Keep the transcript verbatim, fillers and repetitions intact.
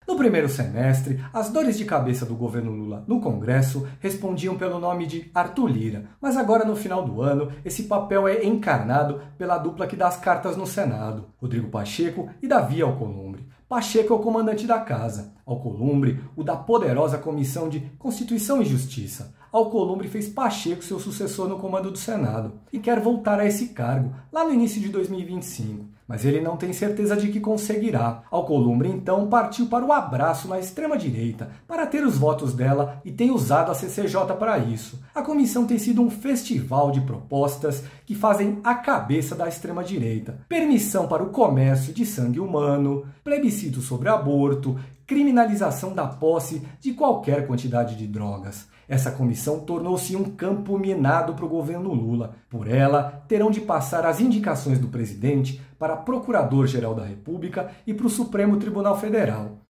No primeiro semestre, as dores de cabeça do governo Lula no Congresso respondiam pelo nome de Arthur Lira, mas agora no final do ano, esse papel é encarnado pela dupla que dá as cartas no Senado, Rodrigo Pacheco e Davi Alcolumbre. Pacheco é o comandante da casa, Alcolumbre o da poderosa Comissão de Constituição e Justiça. Alcolumbre fez Pacheco seu sucessor no comando do Senado e quer voltar a esse cargo lá no início de dois mil e vinte e cinco. Mas ele não tem certeza de que conseguirá. Alcolumbre então partiu para o abraço na extrema-direita para ter os votos dela e tem usado a C C J para isso. A comissão tem sido um festival de propostas que fazem a cabeça da extrema-direita. Permissão para o comércio de sangue humano, plebiscito sobre aborto, criminalização da posse de qualquer quantidade de drogas. Essa comissão tornou-se um campo minado para o governo Lula. Por ela, terão de passar as indicações do presidente para Procurador-Geral da República e para o Supremo Tribunal Federal.